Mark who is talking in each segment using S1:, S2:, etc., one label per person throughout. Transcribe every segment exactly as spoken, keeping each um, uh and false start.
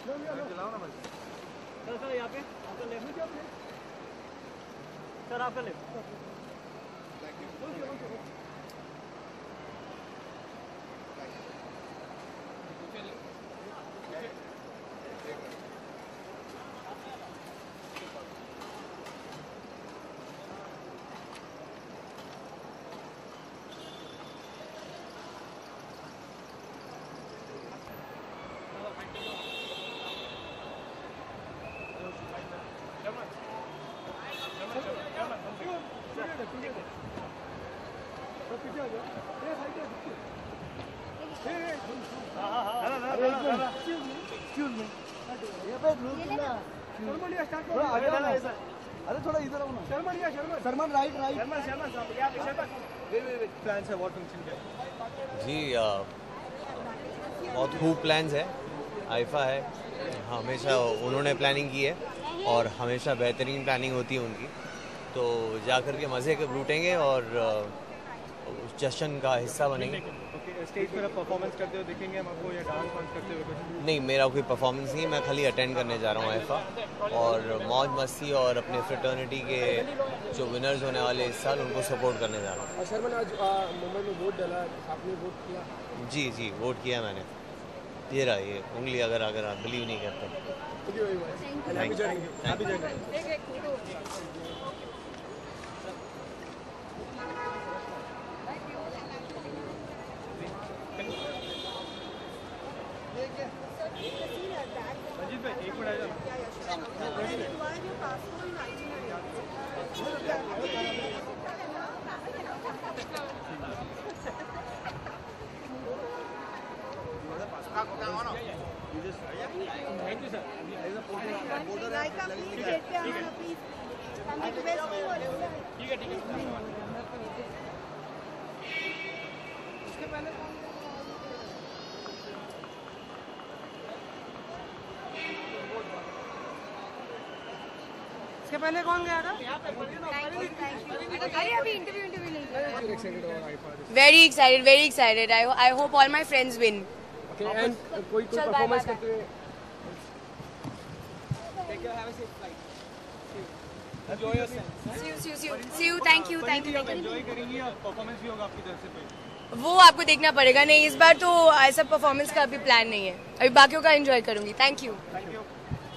S1: Sir sir यहाँ पे आपका लेफ्ट सर आपका लेफ्ट
S2: अरे थोड़ा इधर आओ ना। शर्मन या शर्मन शर्मन राइट राइट शर्मन शर्मन साहब यहां पे शर्मन वे वे वे प्लान्स है व्हाट फंक्शन है
S3: जी। बहुत खूब प्लान्स है। आईफा है, हमेशा उन्होंने प्लानिंग की है और हमेशा बेहतरीन प्लानिंग होती है उनकी, तो जाकर के मज़े के लूटेंगे और उस जश्न का हिस्सा बनेंगे।
S2: स्टेज पर परफॉर्मेंस करते हुए देखेंगे हम आपको या डांस वांस करते हुए कुछ?
S3: नहीं, मेरा कोई परफॉर्मेंस नहीं है, मैं खाली अटेंड करने जा रहा हूँ आईफा और मौज मस्ती और अपने फ्रेटर्निटी के जो विनर्स होने वाले इस साल उनको सपोर्ट करने जा रहा हूँ।
S2: शर्मन आज मुंबई में वोट डाला, आपने वोट किया?
S3: जी जी वोट किया मैंने। ये रहा ये उंगली, अगर अगर आप बिलीव नहीं करते।
S4: इसके पहले कौन गया था? अरे अभी इंटरव्यू इंटरव्यू नहीं किया। Very excited, very excited. I I hope all my friends win.
S2: Okay, and कोई कोई परफॉर्मेंस करते हुए
S1: Take care, have a safe flight. Enjoy yourself.
S4: See you, see you, see you, see you. Thank you, thank you.
S1: Enjoy करेंगी और performance भी होगा आपकी तरफ से कोई?
S4: वो आपको देखना पड़ेगा। नहीं, इस बार तो ऐसा परफॉर्मेंस का अभी प्लान नहीं है, अभी बाकियों का एंजॉय करूंगी। Thank you.
S1: Thank you.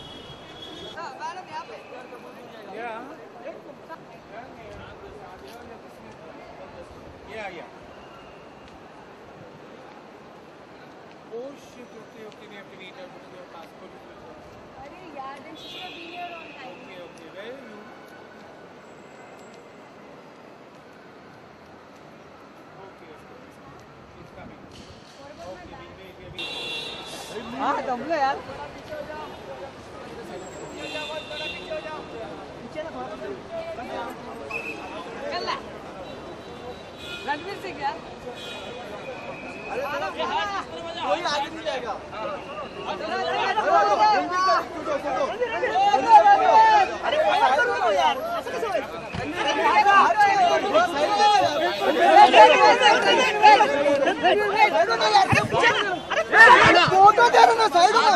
S1: Yeah, yeah. Oh shit, okay, okay, we have to meet up with your passport.
S4: अरे यार, then she should have been here on time.
S1: Okay, okay, where are you? Okay, okay. It's coming. Okay, we wait, we wait.
S2: हाँ दम ले यार।
S4: रणवीर सिंह यार।
S2: कोई आगे नहीं जाएगा। फोटो दे रहे ना साइड में।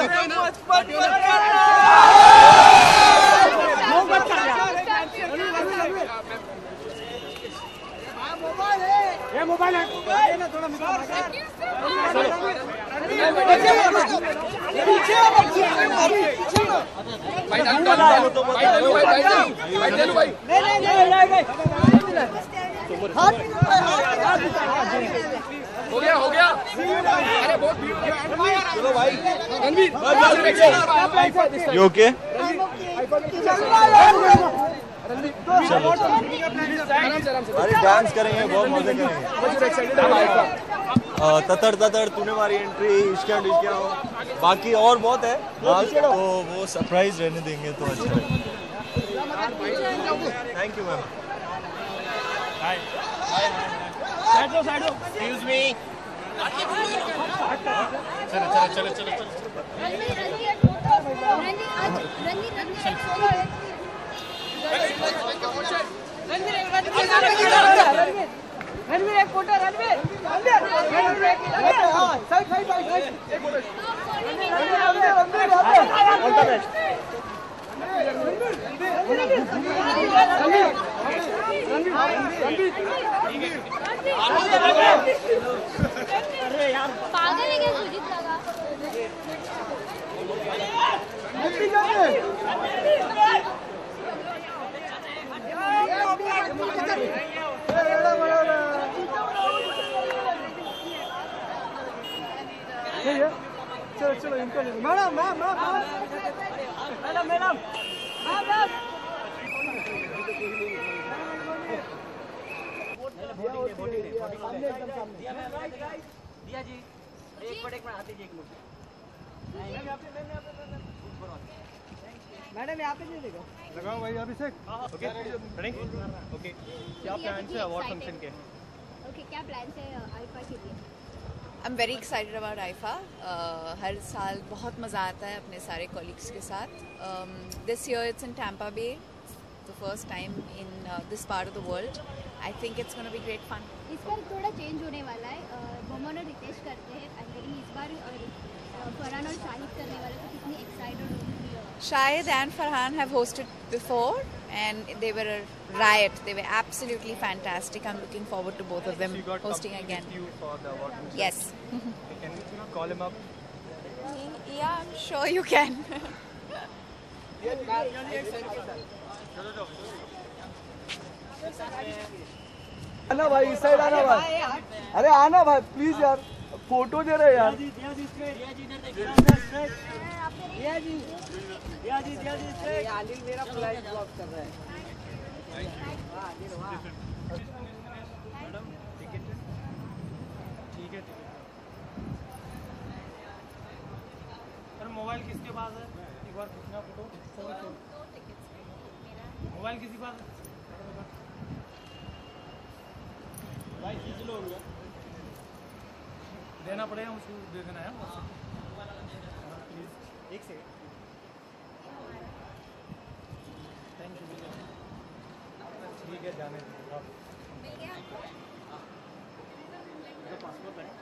S2: ये मोबाइल है ना थोड़ा पीछे भाई डालो डालो तो भाई डालो भाई भाई डालो भाई नहीं नहीं नहीं हो गया हो गया अरे बहुत चलो भाई रणवीर
S3: यू ओके? अरे डांस करेंगे, बहुत मजे करेंगे। ततर ततर तूने मारी एंट्री, इश्क एंड इश्क, बाकी और बहुत है, तो वो सरप्राइज रहने देंगे तो अच्छा है। Thank you ma'am. हाय साइड दो साइड दो। Excuse me. चलो चलो चलो चलो चलो
S4: रणवीर एक photo. Ranveer side side side एक फोटो। रणवीर रणवीर रणवीर
S2: नहीं है चलो चलो इनको madam ma'am ma'am madam madam
S1: दिया जी एक मिनट एक मिनट आते जी एक मिनट
S2: मैडम यहाँ पे दे देगा लगाओ भाई अभिषेक
S1: ओके रेडी ओके क्या प्लान्स है अवार्ड फंक्शन के
S5: ओके क्या प्लान्स है आईफा के लिए?
S6: I am very excited about IIFA. हर साल बहुत मज़ा आता है अपने सारे कॉलीग्स के साथ. This year it's in Tampa Bay, the first time in this part of the world. I think it's gonna be great fun.
S5: इस बार थोड़ा चेंज होने वाला है. बोमन और रितेश करते हैं एंकरिंग इस बार और फरहान और शाहिद करने वाले, तो कितनी एक्साइटेड होगी?
S6: Shahid and Farhan have hosted before and they were a riot. They were absolutely fantastic. I'm looking forward to both of them hosting again.
S1: You for the award function.
S6: Yes.
S1: Can you call him up?
S6: Yeah, I'm sure you can.
S2: आना भाई इस side आना भाई. अरे आना भाई please यार, photo दे रहे यार. आलिल मेरा फ्लाइट ब्लॉक कर रहा है.
S1: ठीक है ठीक है. सर मोबाइल किसके पास है? एक बार खींचना फोटो. मोबाइल किसी के पास है? भाई खींच लो उनका. देना पड़ेगा उसको, दे देना है प्लीज. एक सेकंड. Thank you. ठीक है जाने दो. पासपोर्ट है.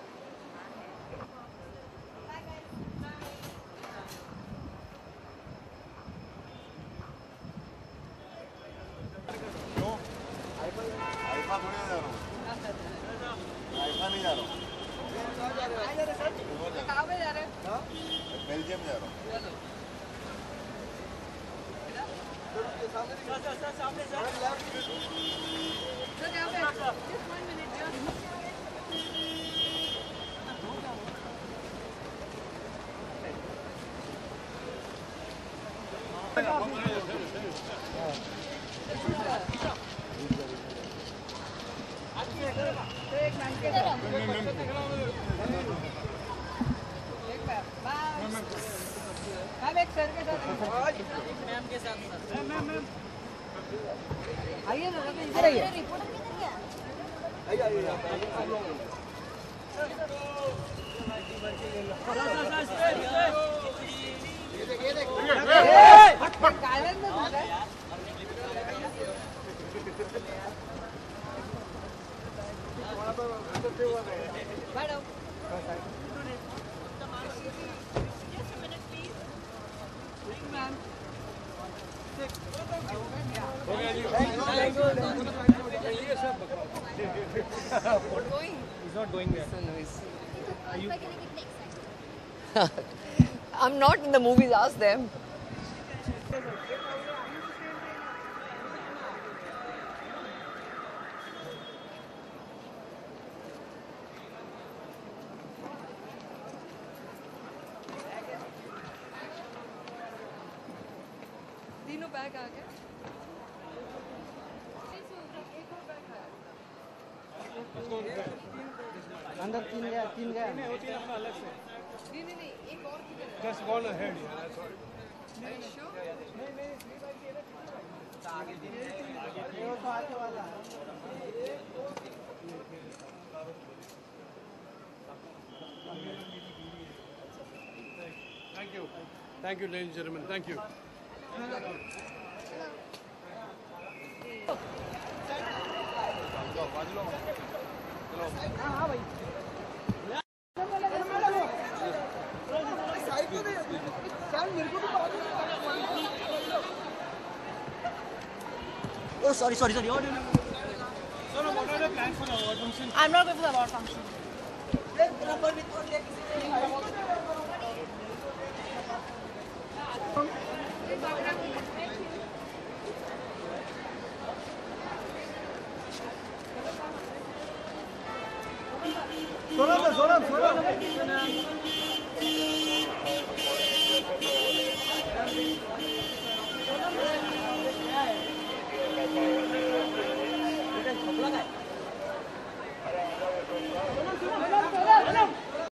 S7: आईफा थोड़ी जा रहा हूँ. आईफा नहीं जा रहा हूँ.
S6: कहाँ पे जा रहे हैं?
S7: बेल्जियम जा रहा हूँ.
S2: आइए ना इधर आइए. आइए आइए.
S1: He's not going there.
S5: IIFA के लिए कितने excited?
S6: I'm not in the movies, ask them. तीनों बैग आ गए.
S2: अंदर तीन गया तीन गया.
S1: नहीं होती है अपना अलग से.
S6: नहीं नहीं नहीं, एक और किधर है?
S1: Just gone ahead.
S6: Are you sure?
S2: वो तो आगे वाला.
S8: Thank you. Thank you, ladies and gentlemen. Thank you.
S2: हाँ भाई. साइड को दे. चार मेरे को भी बात.
S1: Oh, sorry, sorry, sorry. Oh, no, no. So, no, what are the plans for the award function?
S6: I'm not going for the award function.
S2: Sonam Sonam Sonam